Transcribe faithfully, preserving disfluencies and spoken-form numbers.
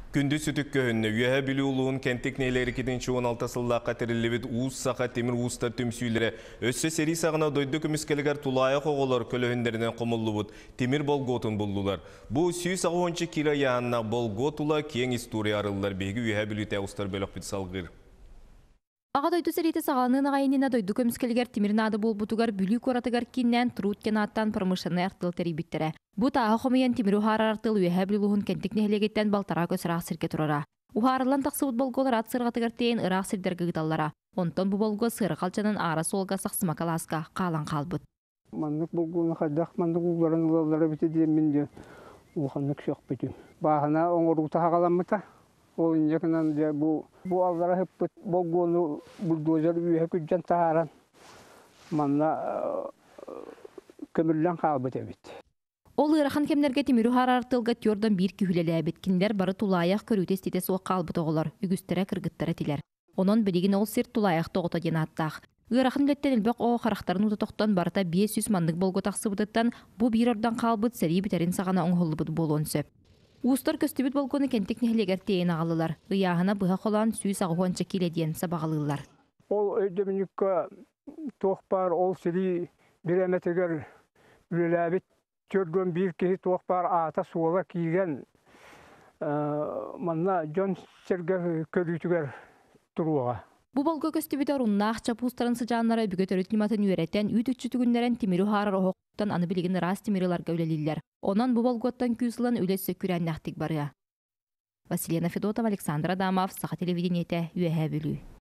Күндү сүтүк көһүннө үйәһә билүү улуун кенттик нейлери китинчи он алты сыллааққа тириллибит уус саха темир уустар түмсүйлері өссө сери сағына дойду көміскелігер тулайы қоғолар көлөһүндерінен қомыллубут темир болготун булдулар. Бу сүйіс ағуончы кира яанна болготула кең история арылылар беги үйәһә билүү тәустар бөлөк бит салгыр. Аға дойду сәрейті сағалының ағайынына дойду көміскелігер темирнады бол бұтугар бүлі көратыгар киннен тұруткен аттан промышленный артыл терибиттері. Бұ тағы қомайын темир ухарар артыл үйәһә білуғын кенттік нехлегеттен балтара көсірақ сірке тұрара. Ухарылан тақсыбыт болголар ат сырғатыгар тейін ырақ сірдергі гыдаллара. Онтон бұ болго сыры қалчанын ара солға сақсыма каласка қалан қалбыт. Мандық болғыны қадақ мандық ұлғарын ұлалары біті деймін де ұлғанық шоқ бітім. Бағына оңырғыта қағаламыта. Ол инжекнан де бу бу аллара хеппет болгону бульдозер үйе күджан тааран манна көмүрлөн калбыт эбит. Ол ырахан кемнерге темиру харартылга тёрдан бир күһүлелебит киндер бары тулаяк көрүтес тете суак калбыт оголор үгүстөрө кыргыттара тилер. Онон билигин ол сир тулаяк тогото ден аттак. Ырахан леттен илбек о характарын утоктон барата бес жүз мандык болго таксыбыттан бу бир ордан калбыт сери битерин сагана оңголбут болон сөп. Устар көстүбүт болгону кенттик нехлегер тейин агалылар. Ыяһына быха холан сүйүс агуанча келеден сабагалылар. Ол өйдөмүнүккө тоқпар ол сири биреметегер үлеләбит төрдөн бир кеһи тоқпар ата суола кийген манна жон серге көрүтүгер туруга. Бу болго көстүбүт оруннаах чапустарын сыжааннара бүгөтөрүт ниматын үйрәтен үйт үчүтүгүннерен темиру харар охоктан аны билигин рас темириларга үлелилер. Онан бу болготтан күүсылан үлес сөкүрәннахтик барыга. Василина Федотова, Александр Адамов, Саха телевидениете, үйәһә билүү.